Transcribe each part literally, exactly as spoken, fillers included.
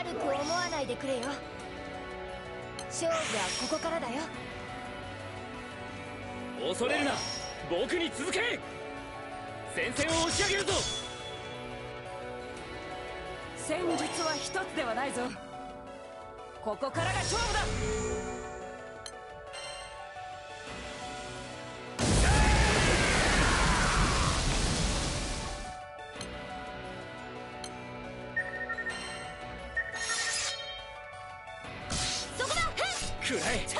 悪く思わないでくれよ。勝負はここからだよ。 恐れるな、僕に続け。戦線を押し上げるぞ。 戦術は一つではないぞ。ここからが勝負だ。 そこだ。 くらえ。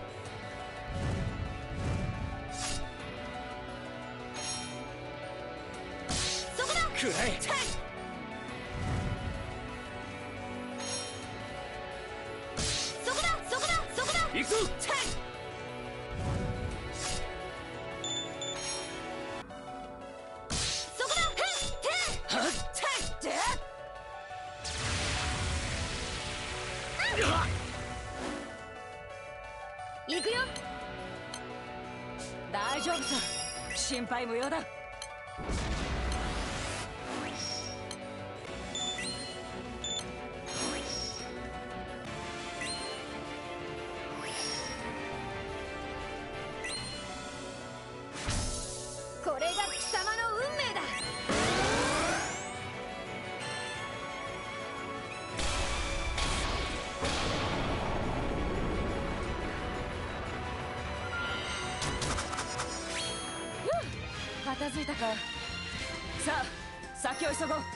そこだ。 くらえ。 そこだ。そこだ。そこだ。 行くぞ。 そこだ。 はっ。 行くよ。 大丈夫さ、心配無用だ。 これが貴様の運命だ。 片付いたか。さあ、先を急ごう。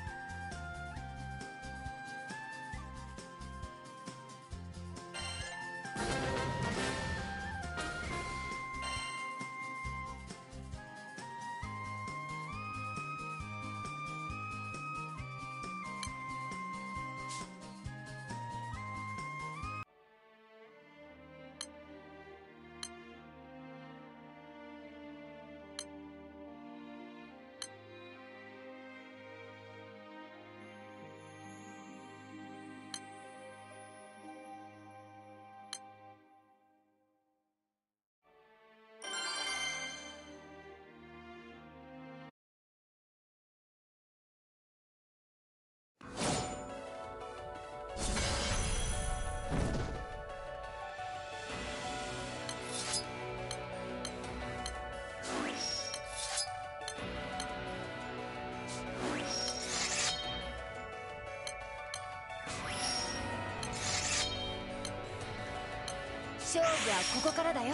勝負はここからだよ。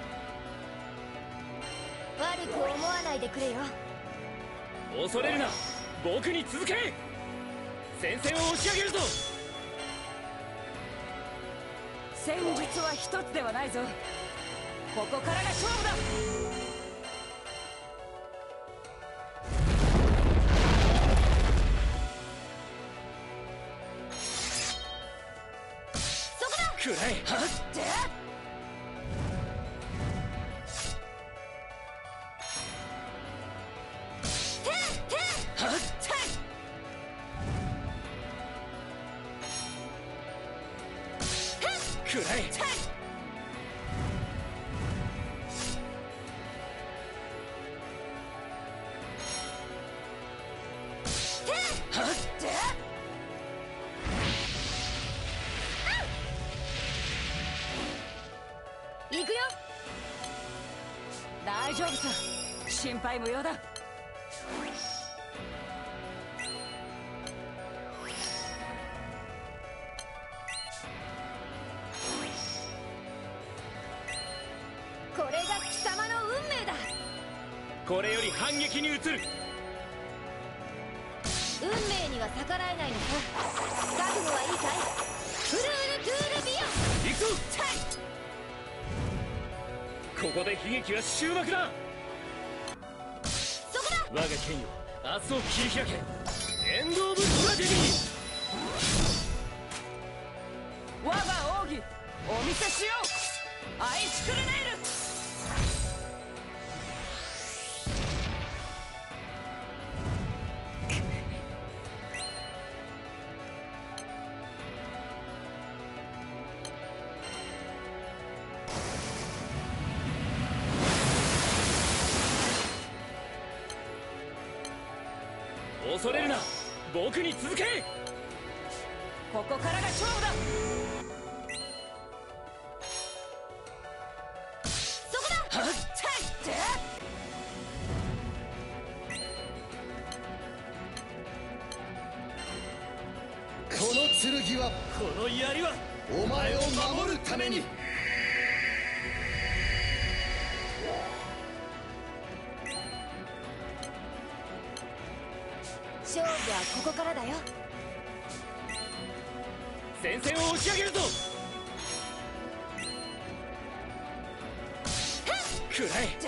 悪く思わないでくれよ。 恐れるな、僕に続け。戦線を押し上げるぞ。 戦術は一つではないぞ。ここからが勝負だ。 そこだ。 くらえ。はっ。くらえ。 行くよ。 大丈夫さ、心配無用だ。 これが貴様の運命だ。 これより反撃に移る。 運命には逆らえないのさ。覚悟はいいかい。フルールトゥールビヨン。 行くぞ。ここで悲劇は終幕だ。 そこだ。 我が剣よ、明日を切り開け。エンド・オブ・トラジェディ。 我が奥義お見せしよう。アイシクルネイル。 恐れるな、僕に続け。 ここからが勝負だ。 そこだ。 はっちゃいってこの剣はこの槍はお前を守るために。 勝負はここからだよ。 戦線を押し上げるぞ。くらえ。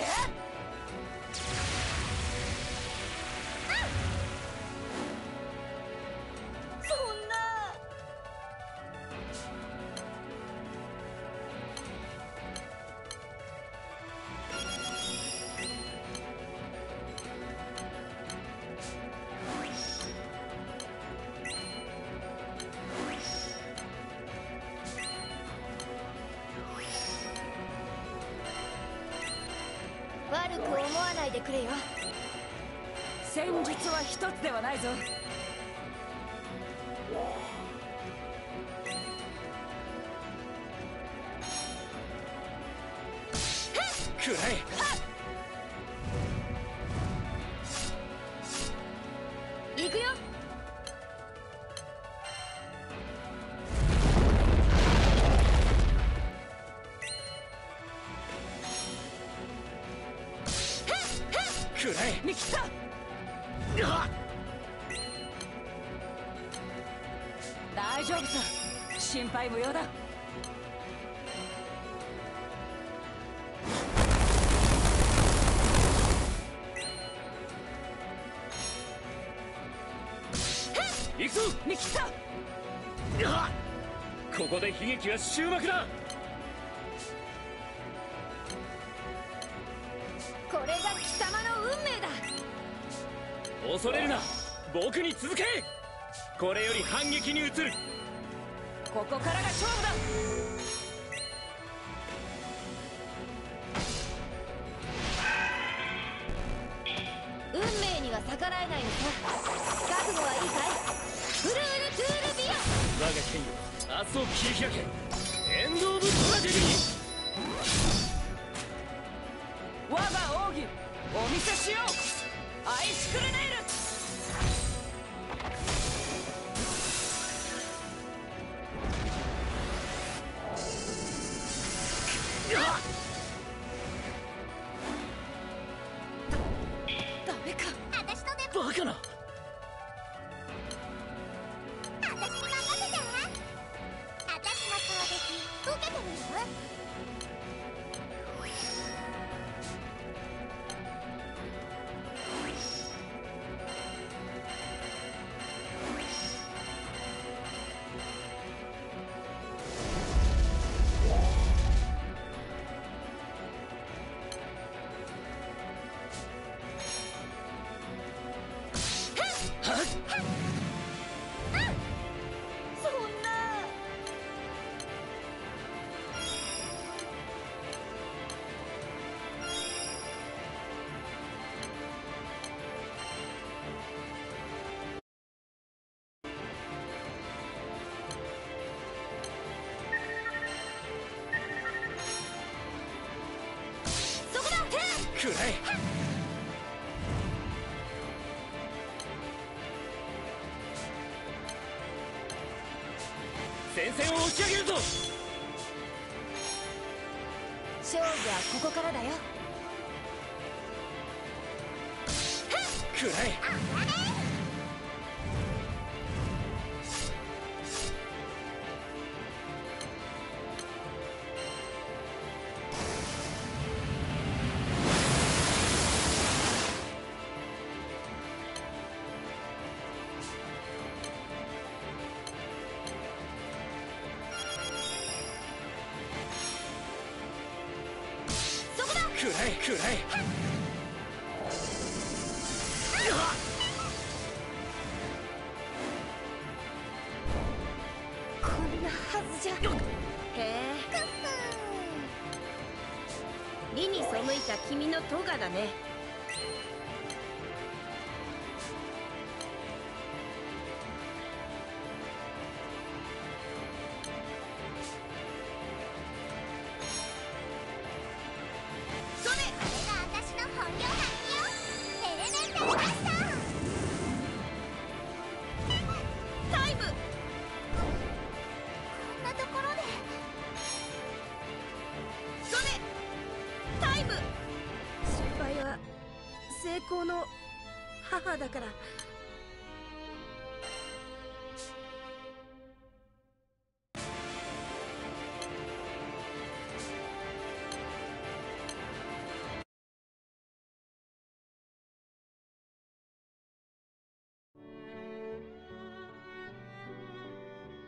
そんな。悪く思わないでくれよ。 戦術は一つではないぞ。 くらえ。 行くよ。 くらえ。 見切った。大丈夫さ、心配無用だ。 行くぞ。 見切った。 ここで悲劇は終幕だ。 これが貴様の運命だ。 恐れるな、僕に続け。これより反撃に移る。 ここからが勝負だ。 運命には逆らえないのさ。覚悟はいいかい。フルールトゥールビオ。 我が剣よ、明日を切り開け。エンド・オブ・トラジェディ。 我が奥義お見せしよう。アイシクルネイル。誰か私とでもバカな。 私に任せて。私の攻撃受けてみる。そんな。そこだ。 くらえ。戦線を押し上げるぞ。 勝負はここからだよ。 くらえ。 そこだ。 くらえ。くらえ。 こんなはずじゃ。へえ。理に背いた君のトガだね。 タイム。失敗は成功の母だから。